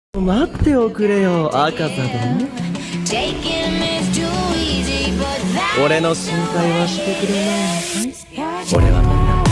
待っておくれよ、赤座殿。俺の心配はしてくれないのかい？俺は